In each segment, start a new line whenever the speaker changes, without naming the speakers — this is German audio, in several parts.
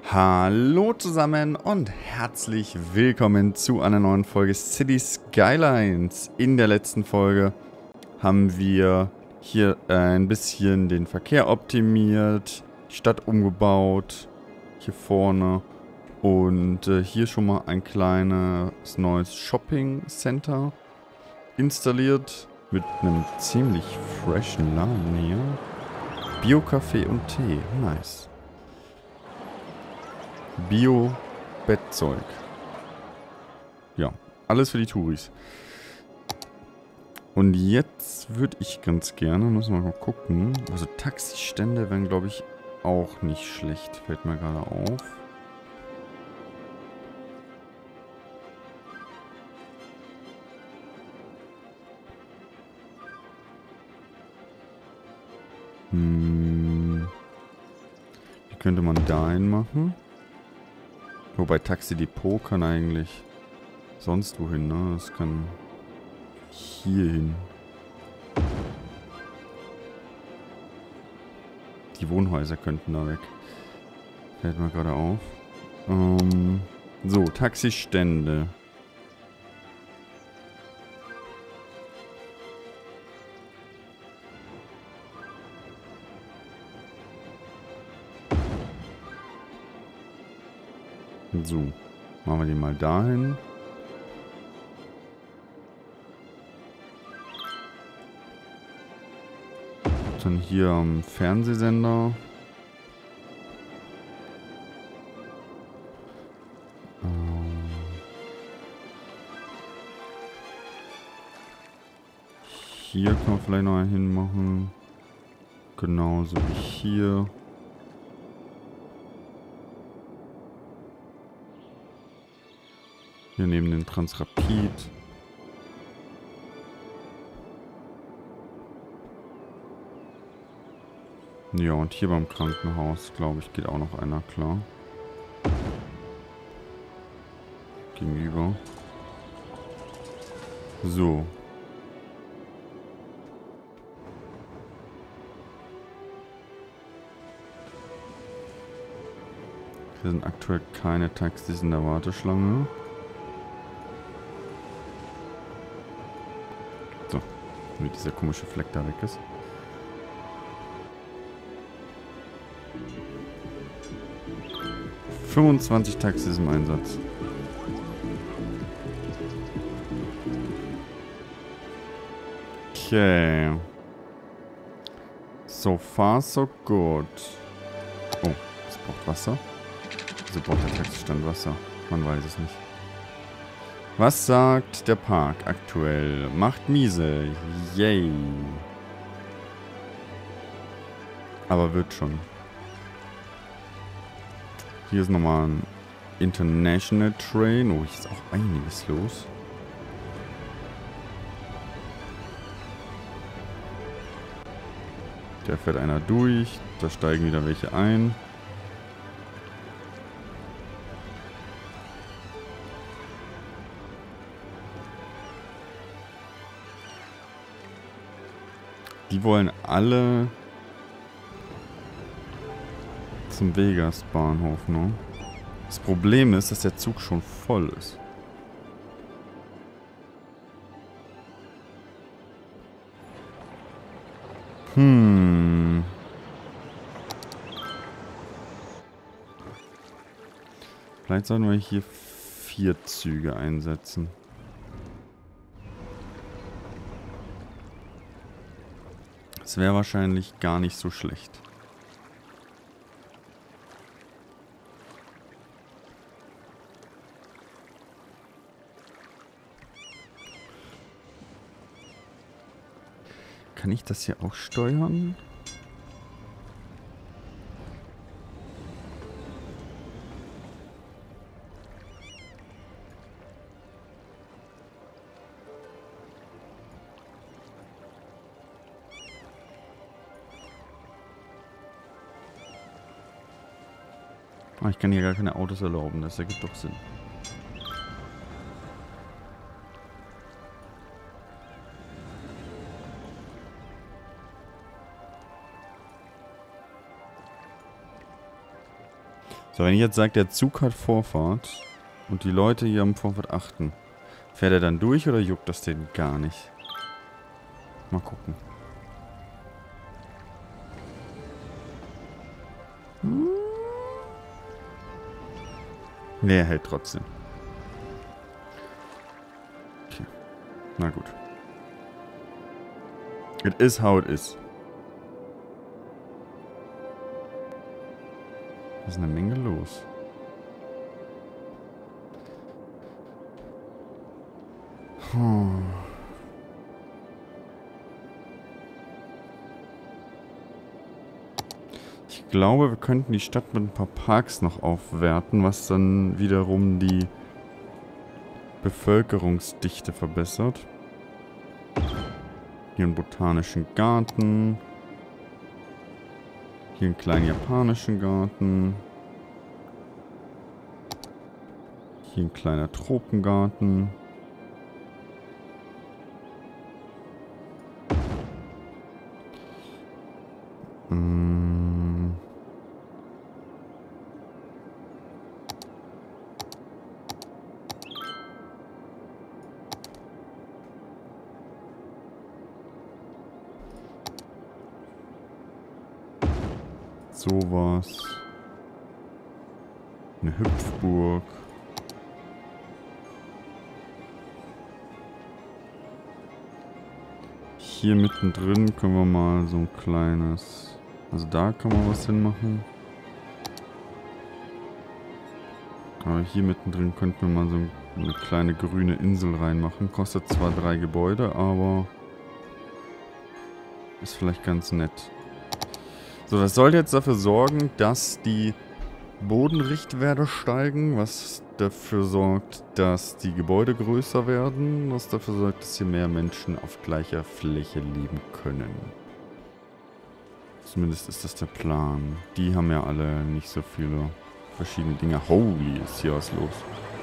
Hallo zusammen und herzlich willkommen zu einer neuen Folge City Skylines. In der letzten Folge haben wir hier ein bisschen den Verkehr optimiert, die Stadt umgebaut, hier vorne. Und hier schon mal ein kleines neues Shopping Center installiert mit einem ziemlich freshen Laden hier. Bio-Kaffee und Tee, nice. Bio-Bettzeug. Ja, alles für die Touris. Und jetzt würde ich ganz gerne, müssen wir mal gucken, also Taxistände wären, glaube ich, auch nicht schlecht, fällt mir gerade auf. Wie könnte man da einen machen? Wobei Taxidepot kann eigentlich sonst wohin, ne? Das kann hier hin. Die Wohnhäuser könnten da weg. Fällt mir gerade auf. So, Taxistände. So, machen wir die mal dahin. Dann hier am Fernsehsender. Hier kann man vielleicht noch einen hinmachen. Genauso wie hier. Hier neben den Transrapid. Ja, und hier beim Krankenhaus, glaube ich, geht auch noch einer, klar. Gegenüber. So. Hier sind aktuell keine Taxis in der Warteschlange. So, wie dieser komische Fleck da weg ist. ...25 Taxis im Einsatz. Okay. So far, so good. Oh, es braucht Wasser. Wieso braucht der Taxistand Wasser? Man weiß es nicht. Was sagt der Park aktuell? Macht miese. Yay. Aber wird schon. Hier ist nochmal ein International Train. Oh, hier ist auch einiges los. Da fährt einer durch. Da steigen wieder welche ein. Die wollen alle zum Vegas-Bahnhof, ne? Das Problem ist, dass der Zug schon voll ist. Vielleicht sollten wir hier 4 Züge einsetzen. Das wäre wahrscheinlich gar nicht so schlecht. Kann ich das hier auch steuern? Ah, ich kann hier gar keine Autos erlauben, das ergibt doch Sinn. So, wenn ich jetzt sage, der Zug hat Vorfahrt und die Leute hier am Vorfahrt achten, fährt er dann durch oder juckt das den gar nicht? Mal gucken. Nee, er hält trotzdem. Okay. Na gut. It is how it is. Da ist eine Menge los. Ich glaube, wir könnten die Stadt mit ein paar Parks noch aufwerten, was dann wiederum die Bevölkerungsdichte verbessert. Hier einen botanischen Garten. Hier einen kleinen japanischen Garten. Hier ein kleiner Tropengarten. Sowas. Eine Hüpfburg. Hier mittendrin können wir mal so ein kleines... Also da kann man was hinmachen. Aber hier mittendrin könnten wir mal so eine kleine grüne Insel reinmachen. Kostet zwar 3 Gebäude, aber ist vielleicht ganz nett. So, das soll jetzt dafür sorgen, dass die Bodenrichtwerte steigen, was dafür sorgt, dass die Gebäude größer werden, was dafür sorgt, dass hier mehr Menschen auf gleicher Fläche leben können. Zumindest ist das der Plan. Die haben ja alle nicht so viele verschiedene Dinge. Holy, ist hier was los.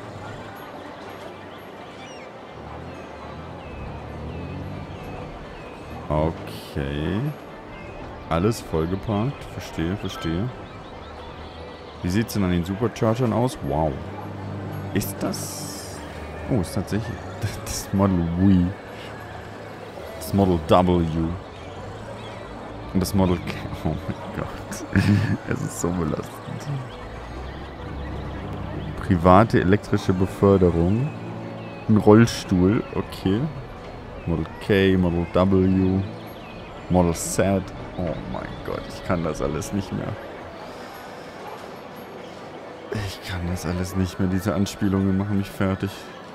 Okay. Alles vollgeparkt. Verstehe, verstehe. Wie sieht es denn an den Superchargern aus? Wow. Ist das... Oh, ist tatsächlich das Model W. Das Model W. Und das Model K. Oh mein Gott. Es ist so belastend. Private elektrische Beförderung. Ein Rollstuhl. Okay. Model K, Model W. Model Z. Oh mein Gott, ich kann das alles nicht mehr. Ich kann das alles nicht mehr. Diese Anspielungen machen mich fertig.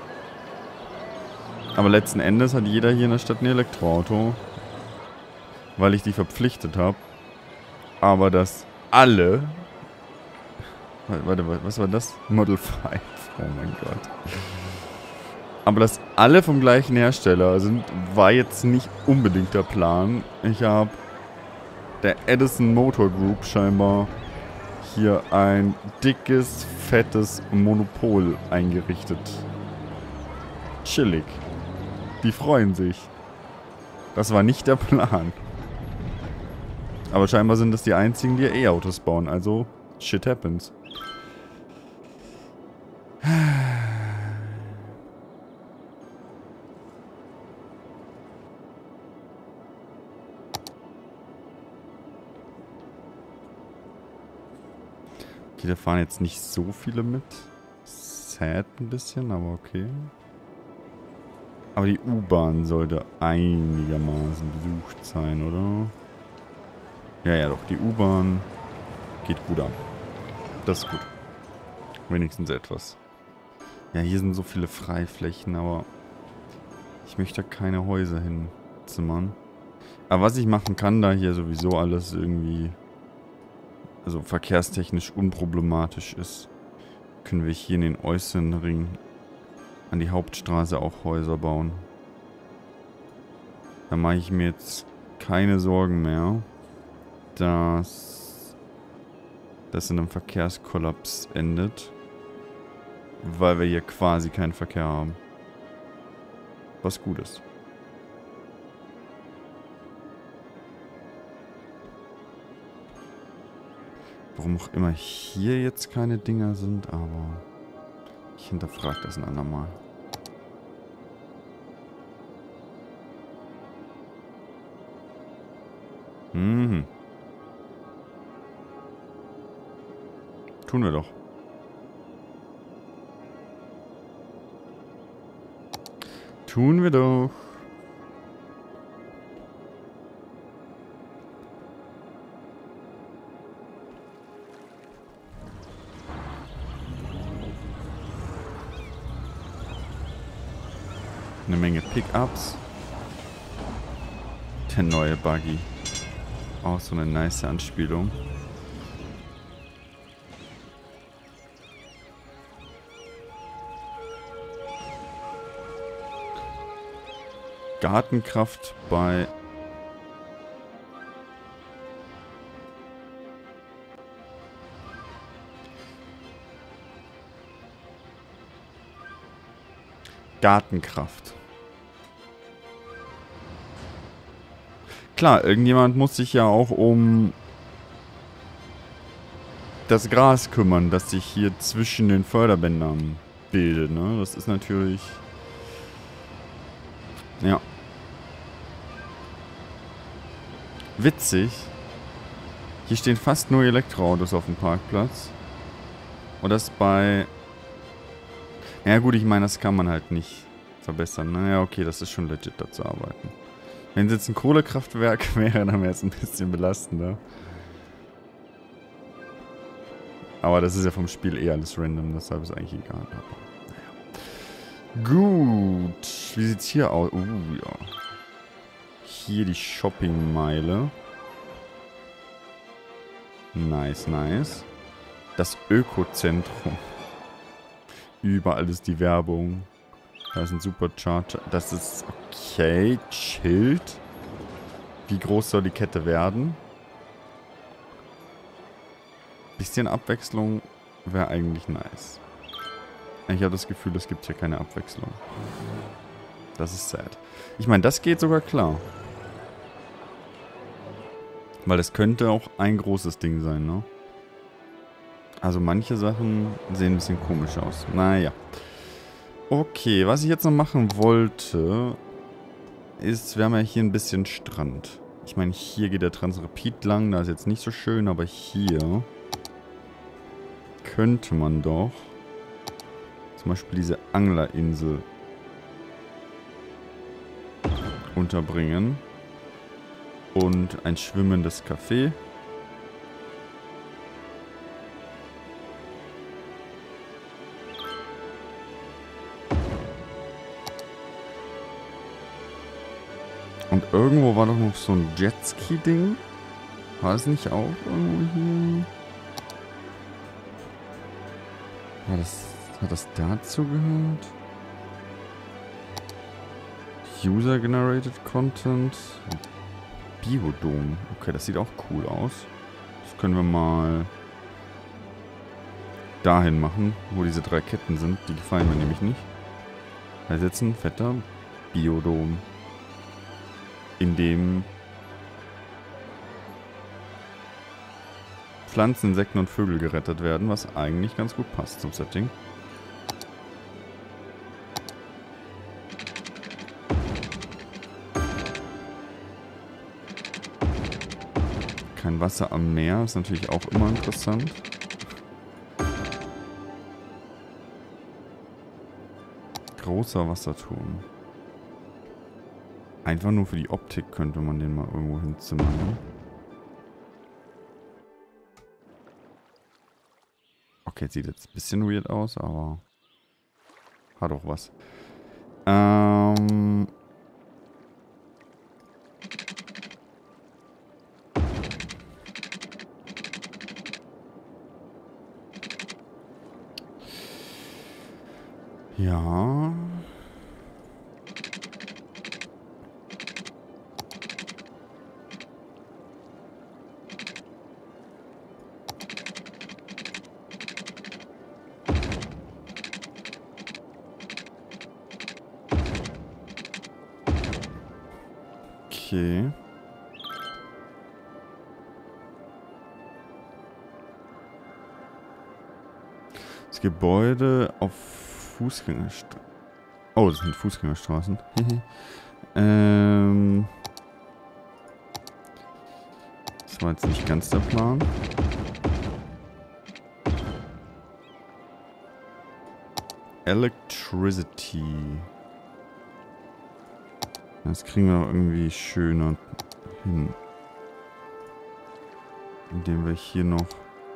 Aber letzten Endes hat jeder hier in der Stadt ein Elektroauto. Weil ich die verpflichtet habe. Aber dass alle... Warte, was war das? Model 5. Oh mein Gott. Aber dass alle vom gleichen Hersteller sind, war jetzt nicht unbedingt der Plan. Ich habe der Edison Motor Group scheinbar hier ein dickes, fettes Monopol eingerichtet. Chillig. Die freuen sich. Das war nicht der Plan. Aber scheinbar sind das die einzigen, die E-Autos bauen. Also, shit happens. Okay, da fahren jetzt nicht so viele mit. Sad ein bisschen, aber okay. Aber die U-Bahn sollte einigermaßen besucht sein, oder? Ja, doch, die U-Bahn geht gut an. Das ist gut. Wenigstens etwas. Ja, hier sind so viele Freiflächen, aber ich möchte keine Häuser hinzimmern. Aber was ich machen kann, da hier sowieso alles irgendwie... also verkehrstechnisch unproblematisch ist, können wir hier in den äußeren Ring an die Hauptstraße auch Häuser bauen. Da mache ich mir jetzt keine Sorgen mehr, dass das in einem Verkehrskollaps endet, weil wir hier quasi keinen Verkehr haben. Was gut ist. Warum auch immer hier jetzt keine Dinger sind, aber ich hinterfrage das ein andermal. Mhm. Tun wir doch. Tun wir doch. Eine Menge Pickups. Der neue Buggy. Auch so eine nice Anspielung. Gartenkraft bei... Gartenkraft. Klar, irgendjemand muss sich ja auch um das Gras kümmern, das sich hier zwischen den Förderbändern bildet, ne? Das ist natürlich... Ja. Witzig. Hier stehen fast nur Elektroautos auf dem Parkplatz. Und das bei... Ja gut, ich meine, das kann man halt nicht verbessern. Naja, okay, das ist schon legit, da zu arbeiten. Wenn es jetzt ein Kohlekraftwerk wäre, dann wäre es ein bisschen belastender. Aber das ist ja vom Spiel eh alles random, deshalb ist eigentlich egal. Aber, naja. Gut. Wie sieht's hier aus? Ja. Hier die Shoppingmeile. Nice, nice. Das Ökozentrum. Überall ist die Werbung. Da ist ein Supercharger. Das ist okay. Chillt. Wie groß soll die Kette werden? Bisschen Abwechslung wäre eigentlich nice. Ich habe das Gefühl, es gibt hier keine Abwechslung. Das ist sad. Ich meine, das geht sogar klar. Weil das könnte auch ein großes Ding sein, ne? Also manche Sachen sehen ein bisschen komisch aus. Naja. Okay, was ich jetzt noch machen wollte, ist, wir haben ja hier ein bisschen Strand. Ich meine, hier geht der Transrapid lang, da ist jetzt nicht so schön, aber hier könnte man doch zum Beispiel diese Anglerinsel unterbringen. Und ein schwimmendes Café. Und irgendwo war doch noch so ein Jetski-Ding. War das nicht auch irgendwo hier? Hat das dazu gehört? User-Generated Content. Biodom. Okay, das sieht auch cool aus. Das können wir mal dahin machen, wo diese 3 Ketten sind. Die gefallen mir nämlich nicht. Da sitzt ein fetter Biodom, in dem Pflanzen, Insekten und Vögel gerettet werden, was eigentlich ganz gut passt zum Setting. Kein Wasser am Meer ist natürlich auch immer interessant. Großer Wasserturm. Einfach nur für die Optik könnte man den mal irgendwo hinzimmern. Ne? Okay, sieht jetzt ein bisschen weird aus, aber hat auch was. Ja. Okay. Das Gebäude auf Fußgängerstraßen. Oh, das sind Fußgängerstraßen. Das war jetzt nicht ganz der Plan. Electricity. Das kriegen wir irgendwie schöner hin. Indem wir hier noch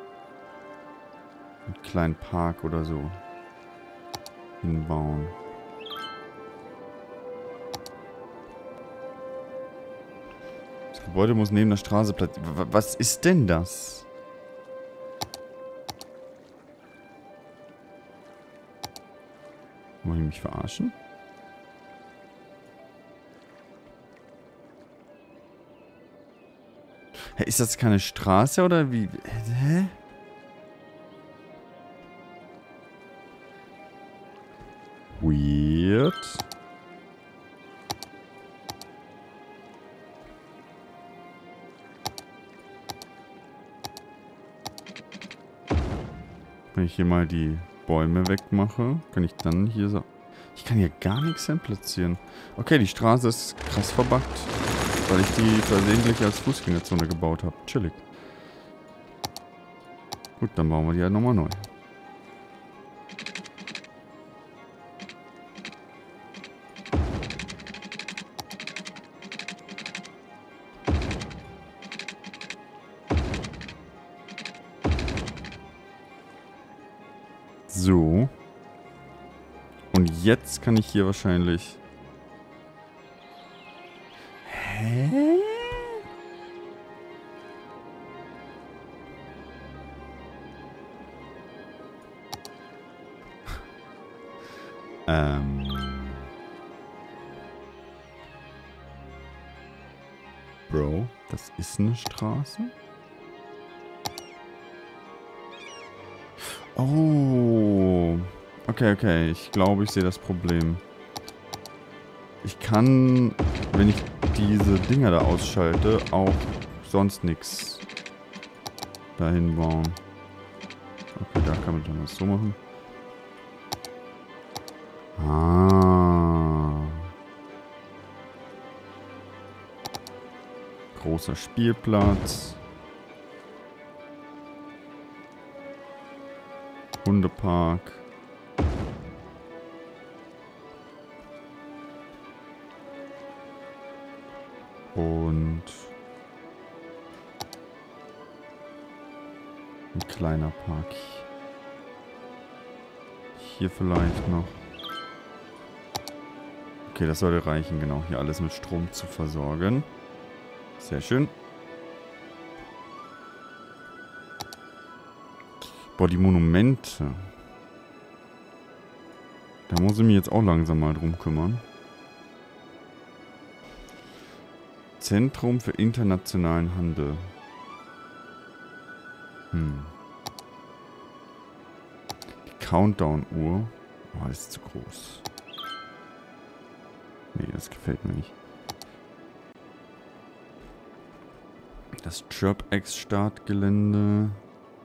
einen kleinen Park oder so hinbauen. Das Gebäude muss neben der Straße platziert. Was ist denn das? Wollen die mich verarschen? Hä, ist das keine Straße oder wie? Hä? Weird. Wenn ich hier mal die Bäume wegmache, kann ich dann hier so... Ich kann hier gar nichts hin platzieren. Okay, die Straße ist krass verbuggt, weil ich die versehentlich als Fußgängerzone gebaut habe. Chillig. Gut, dann bauen wir die halt nochmal neu. So. Und jetzt kann ich hier wahrscheinlich... Hä? Bro, das ist eine Straße? Oh. Okay, okay. Ich glaube, ich sehe das Problem. Ich kann, wenn ich diese Dinger da ausschalte, auch sonst nichts dahin bauen. Okay, da kann man dann das so machen. Ah. Großer Spielplatz. Hundepark. Und ein kleiner Park. Hier vielleicht noch. Okay, das sollte reichen, genau. Hier alles mit Strom zu versorgen. Sehr schön. Boah, die Monumente. Da muss ich mich jetzt auch langsam mal drum kümmern. Zentrum für internationalen Handel. Die Countdown-Uhr. Oh, das ist zu groß. Nee, das gefällt mir nicht. Das Chirp-X-Startgelände.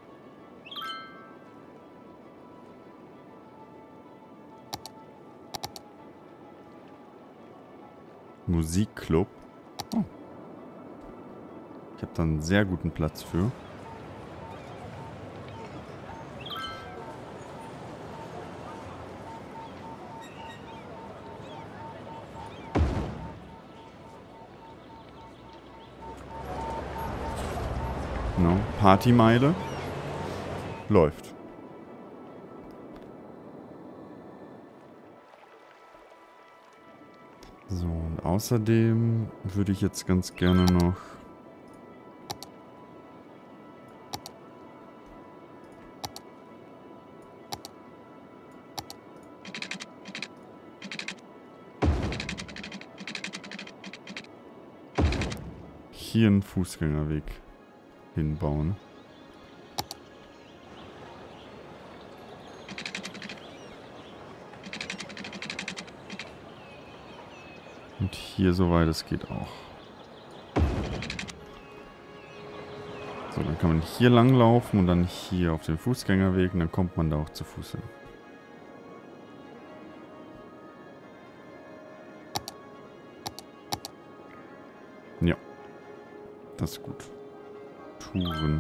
Musikclub. Oh. Ich habe da einen sehr guten Platz für. Genau. Partymeile. Läuft. So, und außerdem würde ich jetzt ganz gerne noch hier einen Fußgängerweg hinbauen. Und hier, soweit es geht, auch. So, dann kann man hier lang laufen und dann hier auf den Fußgängerweg und dann kommt man da auch zu Fuß hin. Ja, das ist gut. Touren.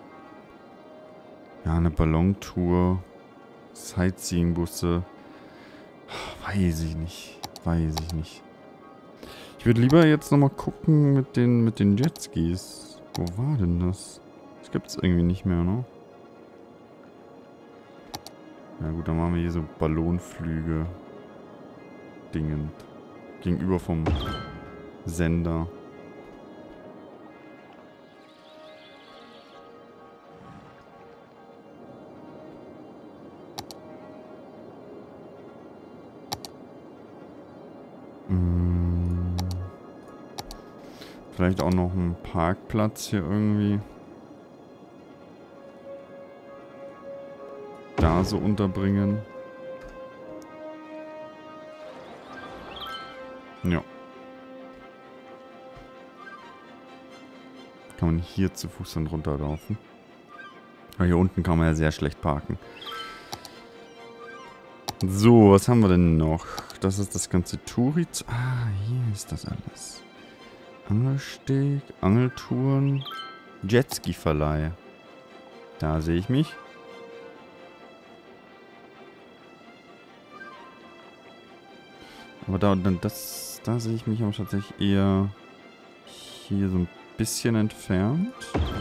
Ja, eine Ballontour. Sightseeing-Busse. Weiß ich nicht. Weiß ich nicht. Ich würde lieber jetzt nochmal gucken mit den Jetskis. Wo war denn das? Das gibt's irgendwie nicht mehr, ne? Ja gut, dann machen wir hier so Ballonflüge. Dingend. Gegenüber vom Sender. Vielleicht auch noch einen Parkplatz hier irgendwie. Da so unterbringen. Ja. Kann man hier zu Fuß dann runterlaufen. Aber hier unten kann man ja sehr schlecht parken. So, was haben wir denn noch? Das ist das ganze Touriz. Ah, hier ist das alles. Angelsteg, Angeltouren, Jetski-Verleih. Da sehe ich mich. Aber da sehe ich mich auch tatsächlich eher hier so ein bisschen entfernt.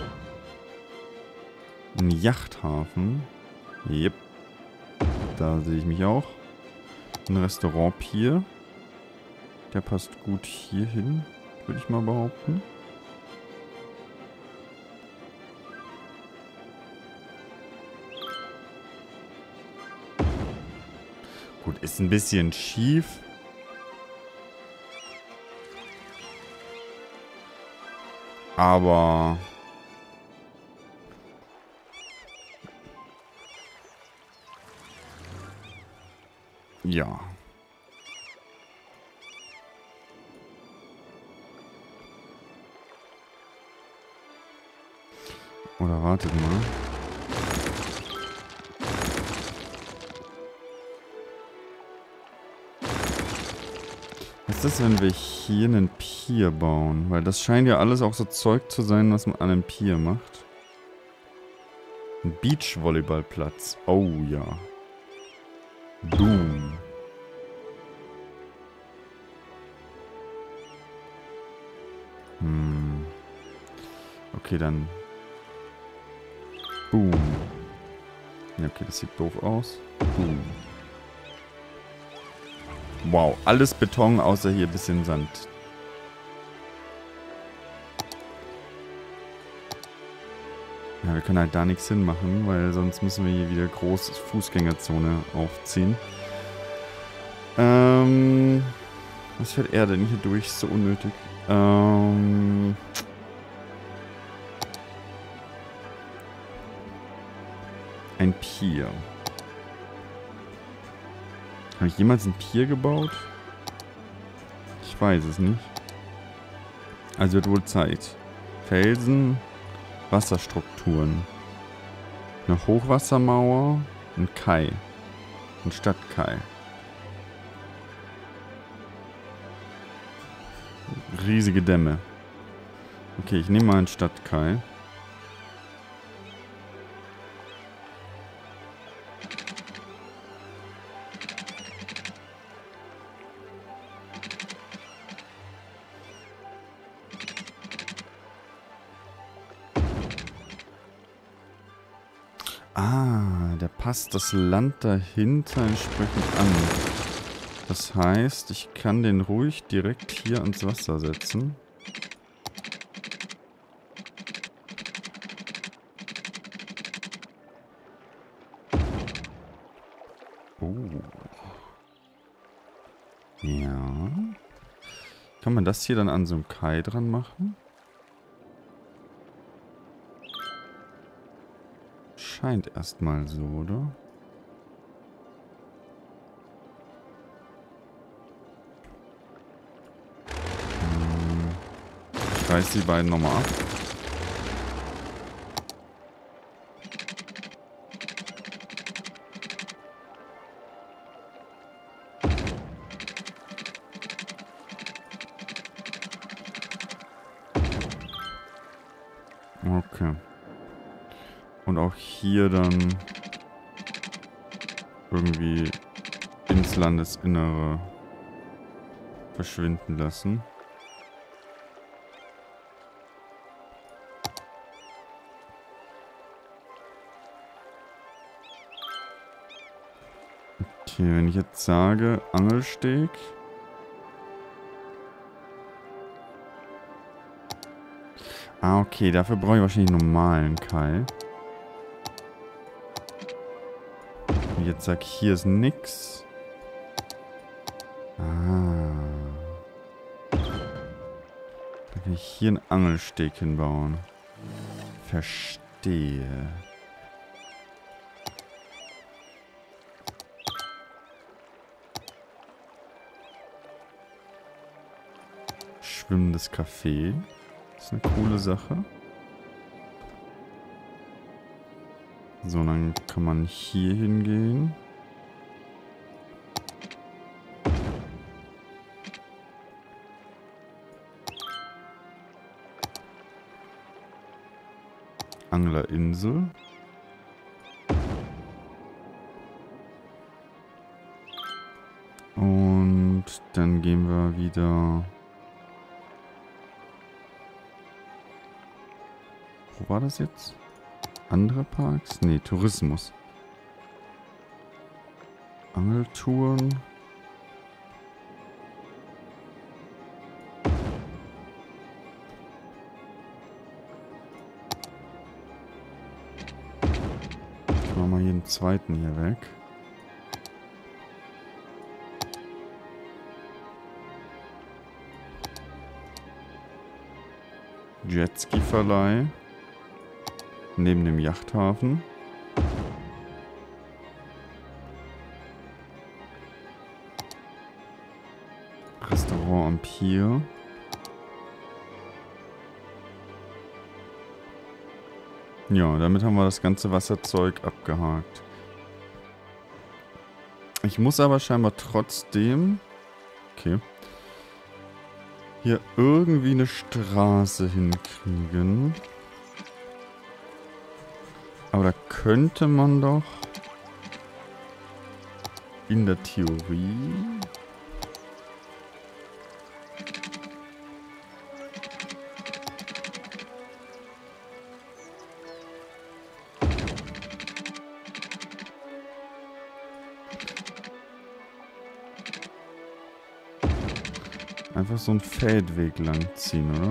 Ein Yachthafen. Yep. Da sehe ich mich auch. Ein Restaurant-Pier. Der passt gut hier hin, würde ich mal behaupten. Gut, ist ein bisschen schief. Aber ja. Oder wartet mal. Was ist das, wenn wir hier einen Pier bauen? Weil das scheint ja alles auch so Zeug zu sein, was man an einem Pier macht. Ein Beachvolleyballplatz. Oh ja. Boom. Okay, dann. Boom. Ja, okay, das sieht doof aus. Boom. Wow, alles Beton, außer hier ein bisschen Sand. Ja, wir können halt da nichts hinmachen, weil sonst müssen wir hier wieder groß Fußgängerzone aufziehen. Was fährt er denn hier durch? So unnötig. Ein Pier. Habe ich jemals ein Pier gebaut? Ich weiß es nicht. Also wird wohl Zeit. Felsen, Wasserstrukturen. Eine Hochwassermauer, ein Kai. Ein Stadtkai. Riesige Dämme. Okay, ich nehme mal einen Stadtkai. Ah, der passt das Land dahinter entsprechend an. Das heißt, ich kann den ruhig direkt hier ans Wasser setzen. Oh. Ja. Kann man das hier dann an so einem Kai dran machen? Scheint erstmal so, oder? Ich reiß die beiden nochmal ab. Und auch hier dann irgendwie ins Landesinnere verschwinden lassen. Okay, wenn ich jetzt sage Angelsteg. Ah, okay, dafür brauche ich wahrscheinlich normalen Kai. Und jetzt sag ich, hier ist nix. Ah. Dann kann ich hier einen Angelsteg hinbauen. Verstehe. Schwimmendes Café. Das ist eine coole Sache. So, dann kann man hier hingehen. Anglerinsel. Und dann gehen wir wieder... Wo war das jetzt? Andere Parks? Nee, Tourismus. Angeltouren. Ich mach mal hier den zweiten hier weg. Jetski-Verleih. Neben dem Yachthafen. Restaurant am Pier. Ja, damit haben wir das ganze Wasserzeug abgehakt. Ich muss aber scheinbar trotzdem... Okay. Hier irgendwie eine Straße hinkriegen. Aber da könnte man doch... In der Theorie... Einfach so einen Feldweg lang ziehen, oder?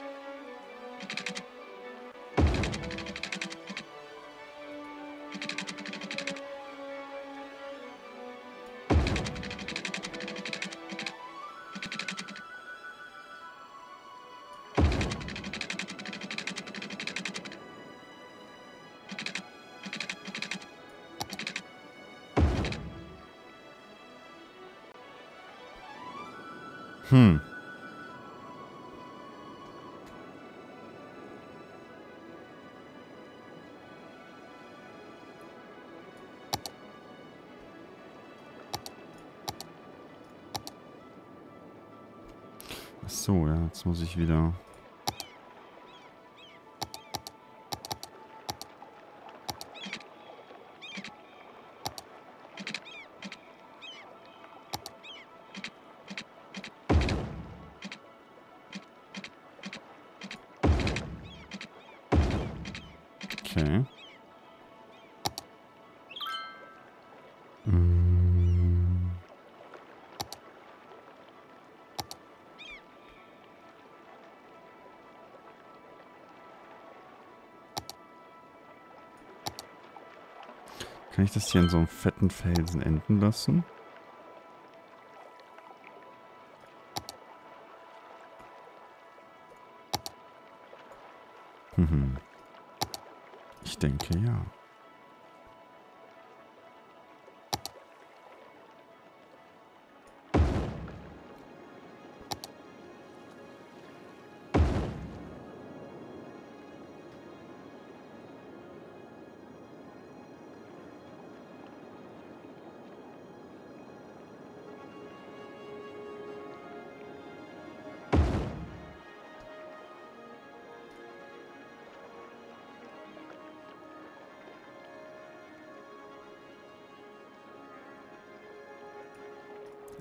Ach so, ja, jetzt muss ich wieder... Okay. Kann ich das hier in so einem fetten Felsen enden lassen? Ich denke ja.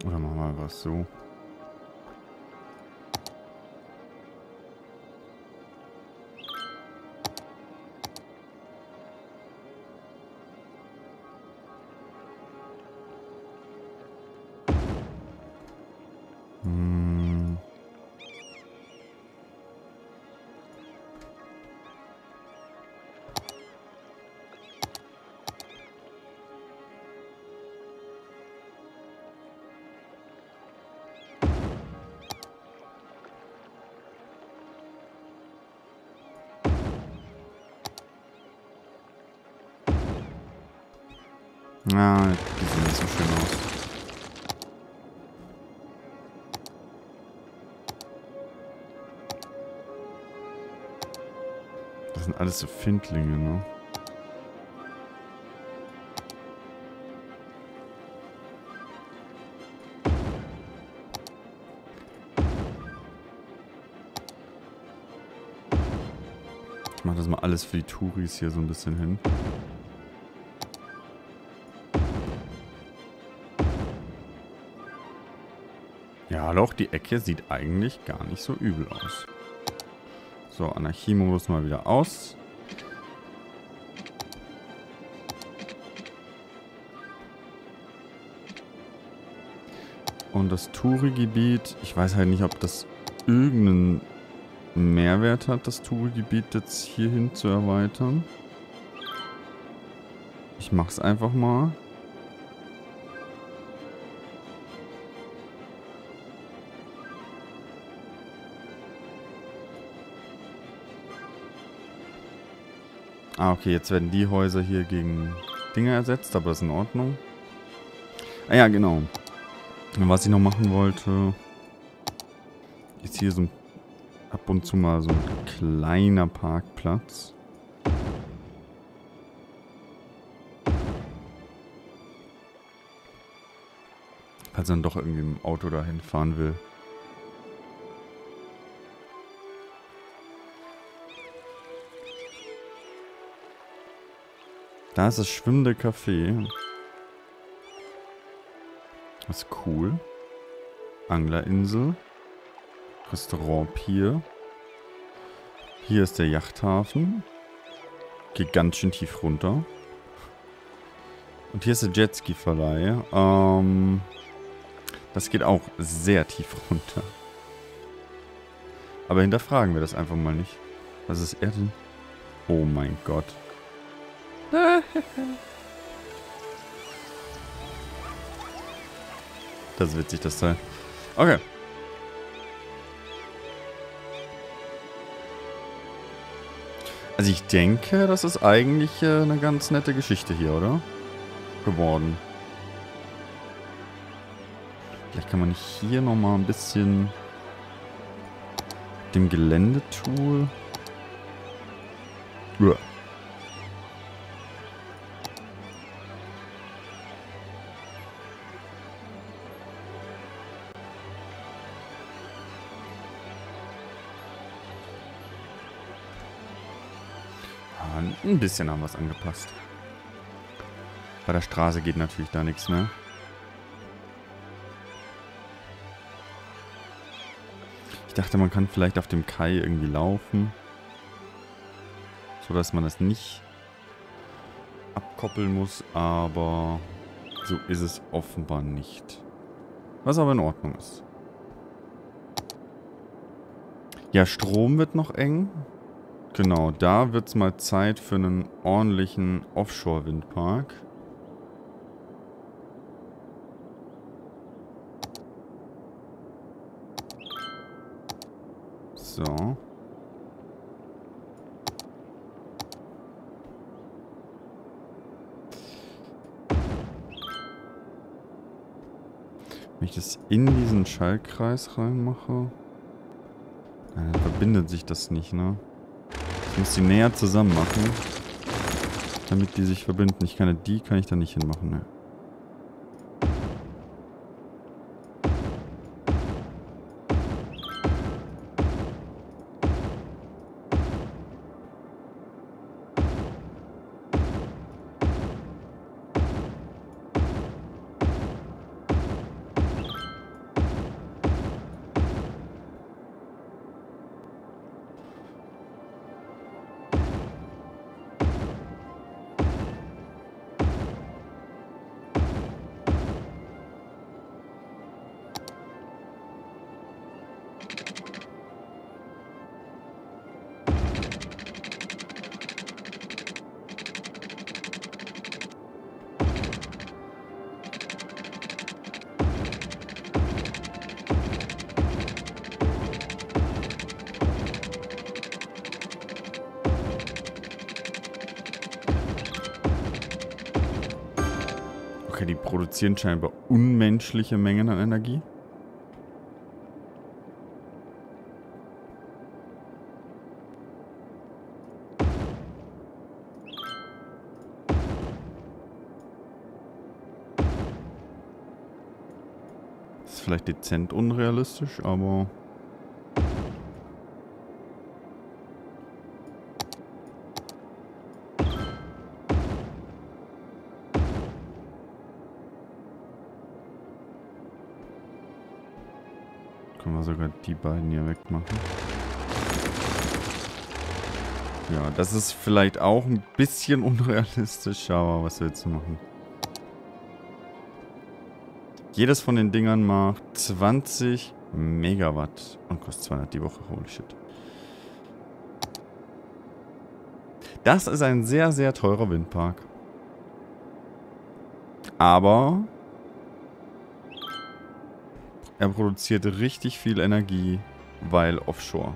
Oder machen wir einfach so. Hm. Ah, die sehen nicht so schön aus. Das sind alles so Findlinge, ne? Ich mach das mal alles für die Touris hier so ein bisschen hin. Ja, doch, die Ecke sieht eigentlich gar nicht so übel aus. So, Anarchie-Modus mal wieder aus. Und das Touri-Gebiet, ich weiß halt nicht, ob das irgendeinen Mehrwert hat, das Touri-Gebiet jetzt hierhin zu erweitern. Ich mach's einfach mal. Ah, okay, jetzt werden die Häuser hier gegen Dinge ersetzt, aber das ist in Ordnung. Ah ja, genau. Und was ich noch machen wollte, ist hier so ein, ab und zu mal so ein kleiner Parkplatz. Falls man doch irgendwie im Auto dahin fahren will. Da ist das schwimmende Café. Das ist cool. Anglerinsel. Restaurant Pier. Hier ist der Yachthafen. Geht ganz schön tief runter. Und hier ist der Jetski-Verleih. Das geht auch sehr tief runter. Aber hinterfragen wir das einfach mal nicht. Was ist er denn? Oh mein Gott. Das ist witzig, das Teil. Okay. Also ich denke, das ist eigentlich eine ganz nette Geschichte hier, oder? Geworden. Vielleicht kann man hier nochmal ein bisschen dem Geländetool. Uah. Ein bisschen haben wir es angepasst. Bei der Straße geht natürlich da nichts mehr. Ich dachte, man kann vielleicht auf dem Kai irgendwie laufen. So dass man das nicht abkoppeln muss, aber so ist es offenbar nicht. Was aber in Ordnung ist. Ja, Strom wird noch eng. Genau, da wird es mal Zeit für einen ordentlichen Offshore-Windpark. So. Wenn ich das in diesen Schaltkreis reinmache, dann verbindet sich das nicht, ne? Ich muss die näher zusammen machen, damit die sich verbinden. Die kann ich da nicht hinmachen, ne? Okay, die produzieren scheinbar unmenschliche Mengen an Energie. Das ist vielleicht dezent unrealistisch, aber... Können wir sogar die beiden hier wegmachen. Ja, das ist vielleicht auch ein bisschen unrealistisch, aber was willst du machen? Jedes von den Dingern macht 20 Megawatt und kostet 200 die Woche. Holy shit. Das ist ein sehr, sehr teurer Windpark. Aber er produziert richtig viel Energie, weil Offshore.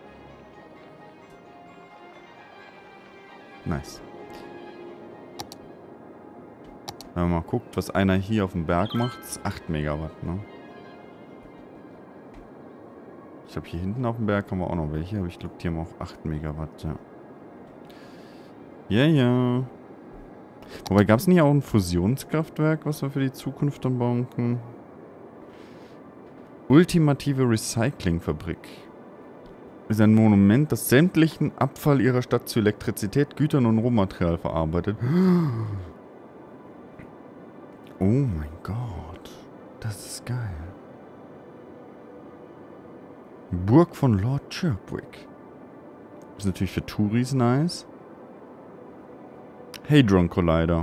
Nice. Wenn man mal guckt, was einer hier auf dem Berg macht, ist 8 Megawatt, ne? Ich glaube, hier hinten auf dem Berg haben wir auch noch welche, aber ich glaube, die haben auch 8 Megawatt, ja. Ja, ja. Wobei, gab es nicht auch ein Fusionskraftwerk, was wir für die Zukunft dann bauen können? Ultimative Recyclingfabrik. Ist ein Monument, das sämtlichen Abfall ihrer Stadt zu Elektrizität, Gütern und Rohmaterial verarbeitet. Oh mein Gott. Das ist geil. Burg von Lord Chirpwick. Ist natürlich für Touris nice. Hadron Collider.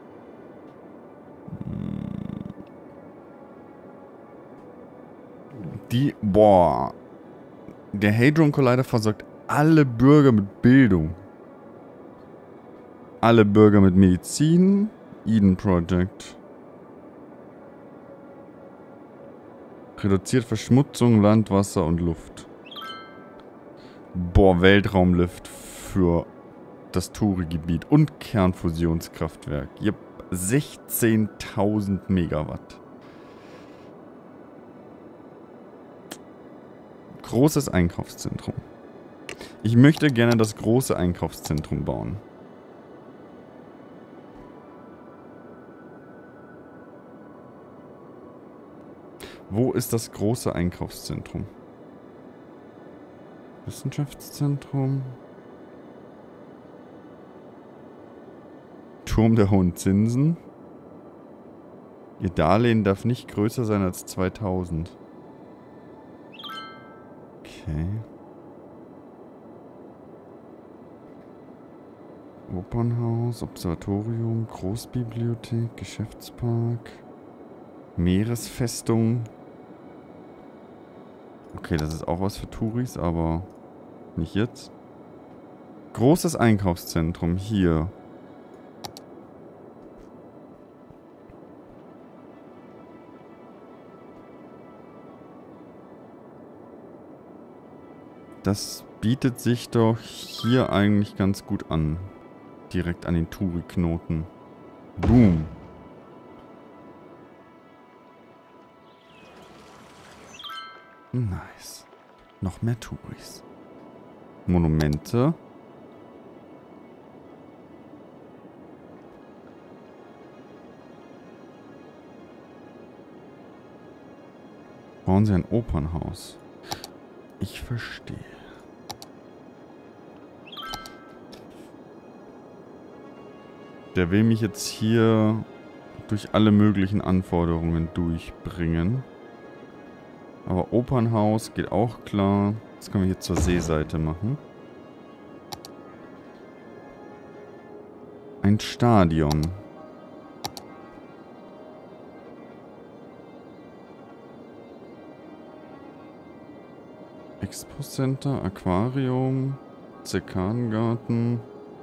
Boah. Der Hadron Collider versorgt alle Bürger mit Bildung. Alle Bürger mit Medizin. Eden Project. Reduziert Verschmutzung, Land, Wasser und Luft. Boah, Weltraumlift für das Touri-Gebiet und Kernfusionskraftwerk. Yep, 16.000 Megawatt. Großes Einkaufszentrum. Ich möchte gerne das große Einkaufszentrum bauen. Wo ist das große Einkaufszentrum? Wissenschaftszentrum. Turm der hohen Zinsen. Ihr Darlehen darf nicht größer sein als 2000. Okay. Opernhaus, Observatorium, Großbibliothek, Geschäftspark, Meeresfestung. Okay, das ist auch was für Touris, aber nicht jetzt. Großes Einkaufszentrum hier. Das bietet sich doch hier eigentlich ganz gut an. Direkt an den Touri-Knoten. Boom. Nice. Noch mehr Touris. Monumente. Bauen Sie ein Opernhaus. Ich verstehe. Der will mich jetzt hier durch alle möglichen Anforderungen durchbringen. Aber Opernhaus geht auch klar. Das können wir hier zur Seeseite machen. Ein Stadion. Expo Center, Aquarium, Zirkadengarten.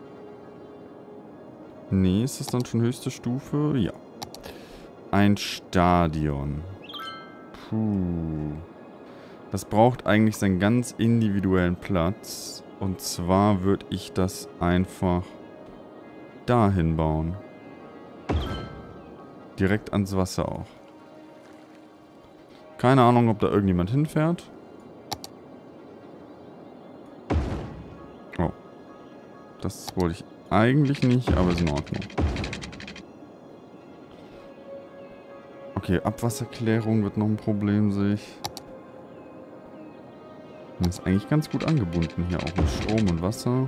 Nee, ist das dann schon höchste Stufe? Ja. Ein Stadion. Puh. Das braucht eigentlich seinen ganz individuellen Platz. Und zwar würde ich das einfach dahin bauen. Direkt ans Wasser auch. Keine Ahnung, ob da irgendjemand hinfährt. Oh. Das wollte ich eigentlich nicht, aber ist in Ordnung. Okay, Abwasserklärung wird noch ein Problem, sehe ich. Das ist eigentlich ganz gut angebunden hier, auch mit Strom und Wasser.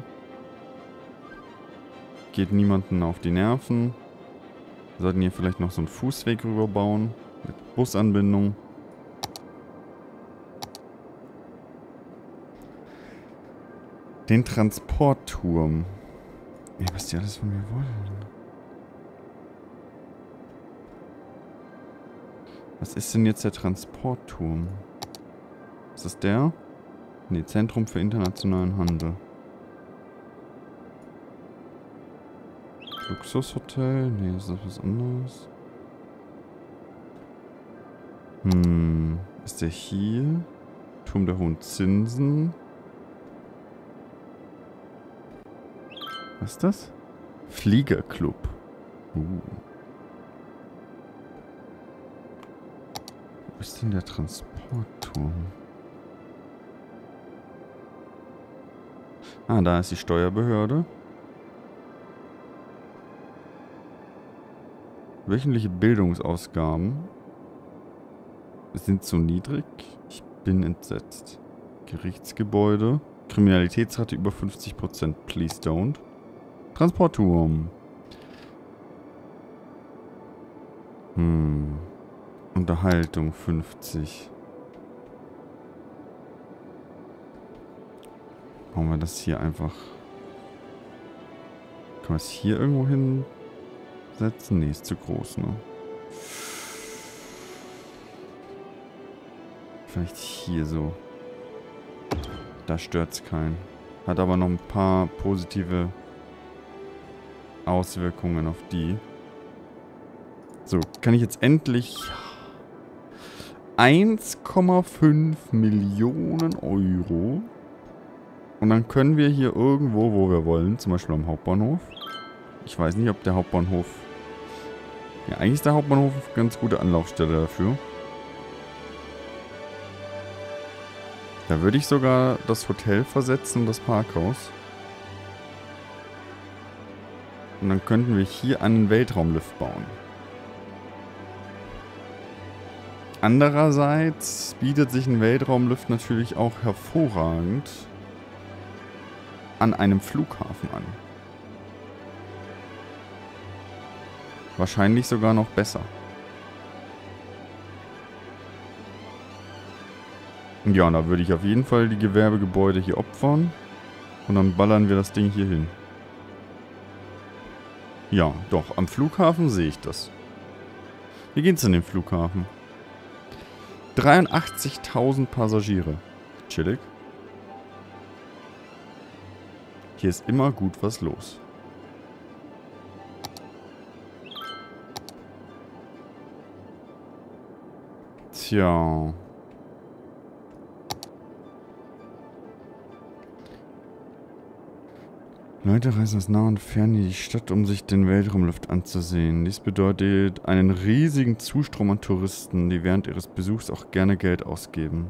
Geht niemanden auf die Nerven. Wir sollten hier vielleicht noch so einen Fußweg rüberbauen. Mit Busanbindung. Den Transportturm. Ja, was die alles von mir wollen. Was ist denn jetzt der Transportturm? Ist das der? Nee, Zentrum für internationalen Handel. Luxushotel? Nee, ist das was anderes? Ist der hier? Turm der hohen Zinsen? Was ist das? Fliegerclub. Wo ist denn der Transportturm? Ah, da ist die Steuerbehörde. Wöchentliche Bildungsausgaben sind zu niedrig. Ich bin entsetzt. Gerichtsgebäude. Kriminalitätsrate über 50%. Please don't. Transportturm. Unterhaltung 50. Machen wir das hier einfach. Kann man es hier irgendwo hinsetzen? Nee, ist zu groß, ne? Vielleicht hier so. Da stört's keinen. Hat aber noch ein paar positive Auswirkungen auf die. So, kann ich jetzt endlich 1,5 Millionen Euro. Und dann können wir hier irgendwo, wo wir wollen, zum Beispiel am Hauptbahnhof. Ich weiß nicht, ob der Hauptbahnhof... Ja, eigentlich ist der Hauptbahnhof eine ganz gute Anlaufstelle dafür. Da würde ich sogar das Hotel versetzen und das Parkhaus. Und dann könnten wir hier einen Weltraumlift bauen. Andererseits bietet sich ein Weltraumlift natürlich auch hervorragend an einem Flughafen an. Wahrscheinlich sogar noch besser. Ja, da würde ich auf jeden Fall die Gewerbegebäude hier opfern. Und dann ballern wir das Ding hier hin. Ja, doch, am Flughafen sehe ich das. Wie geht's in den Flughafen? 83.000 Passagiere. Chillig. Hier ist immer gut was los. Tja. Leute reisen aus nah und fern in die Stadt, um sich den Weltraumlift anzusehen. Dies bedeutet einen riesigen Zustrom an Touristen, die während ihres Besuchs auch gerne Geld ausgeben.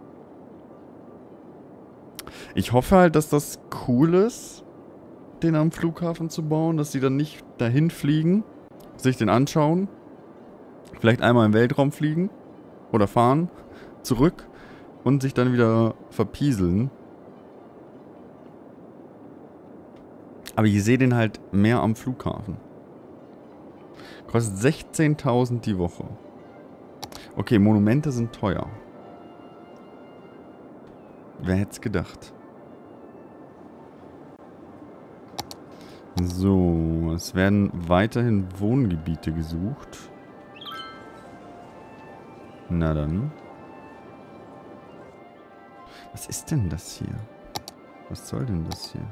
Ich hoffe halt, dass das cool ist, den am Flughafen zu bauen, dass sie dann nicht dahin fliegen, sich den anschauen, vielleicht einmal im Weltraum fliegen oder fahren, zurück und sich dann wieder verpieseln. Aber ich sehe den halt mehr am Flughafen. Kostet 16.000 die Woche. Okay, Monumente sind teuer. Wer hätte es gedacht? So, es werden weiterhin Wohngebiete gesucht. Na dann. Was ist denn das hier? Was soll denn das hier?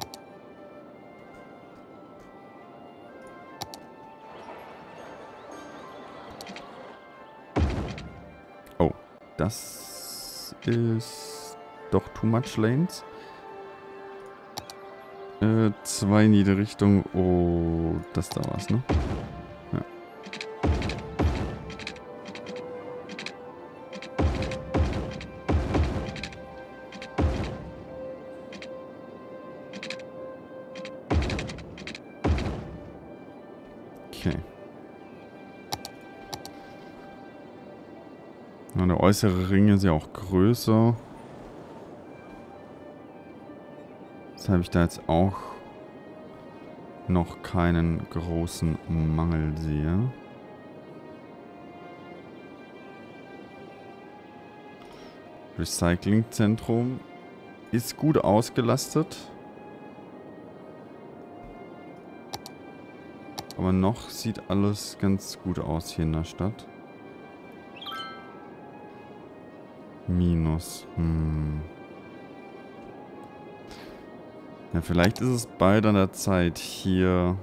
Oh, das ist doch too much lanes. 2 in jede Richtung. Oh, das da war's, ne? Ja. Ja, der äußere Ring ist ja auch größer. Weshalb ich da jetzt auch noch keinen großen Mangel sehe. Recyclingzentrum ist gut ausgelastet. Aber noch sieht alles ganz gut aus hier in der Stadt. Minus. Ja, vielleicht ist es bald an der Zeit hier.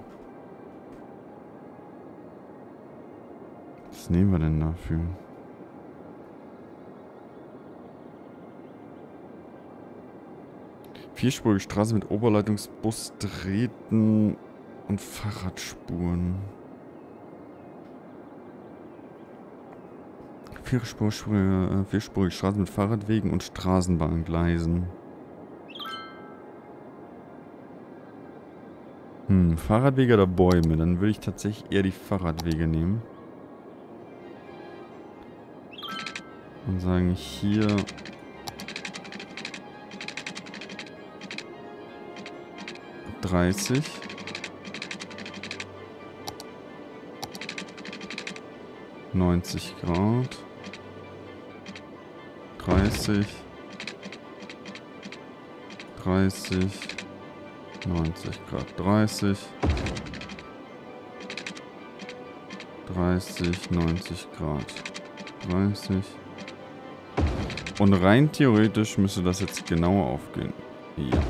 Was nehmen wir denn dafür? Vierspurige Straße mit Oberleitungsbus, Drähten und Fahrradspuren. Vierspurige Straße mit Fahrradwegen und Straßenbahngleisen. Fahrradwege oder Bäume? Dann würde ich tatsächlich eher die Fahrradwege nehmen. Und sagen hier... 30. 90 Grad. 30. 30. 90 Grad. 30. 30. 90 Grad. 30. Und rein theoretisch müsste das jetzt genauer aufgehen. Ja.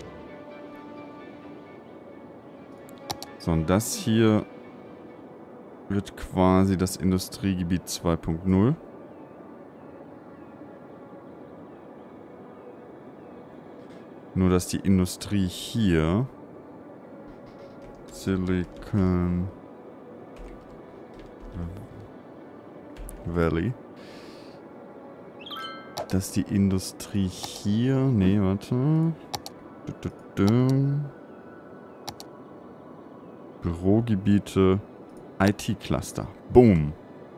So, und das hier wird quasi das Industriegebiet 2.0. Nur, dass die Industrie hier, Silicon Valley, dass die Industrie hier, nee, warte, Bürogebiete, IT-Cluster. Boom.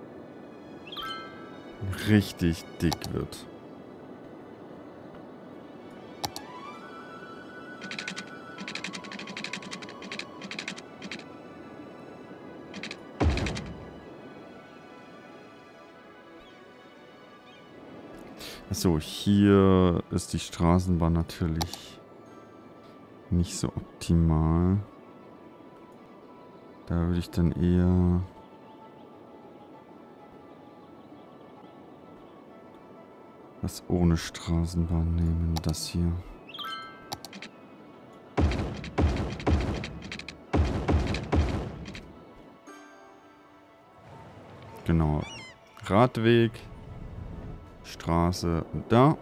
Richtig dick wird. Achso, hier ist die Straßenbahn natürlich nicht so optimal. Da würde ich dann eher was ohne Straßenbahn nehmen. Das hier. Genau. Radweg. Straße und da.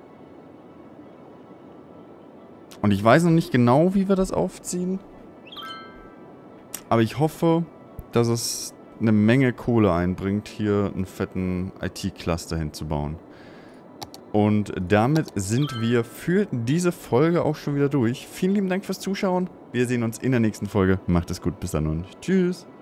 Und ich weiß noch nicht genau, wie wir das aufziehen. Aber ich hoffe, dass es eine Menge Kohle einbringt, hier einen fetten IT-Cluster hinzubauen. Und damit sind wir für diese Folge auch schon wieder durch. Vielen lieben Dank fürs Zuschauen. Wir sehen uns in der nächsten Folge. Macht es gut. Bis dann und tschüss.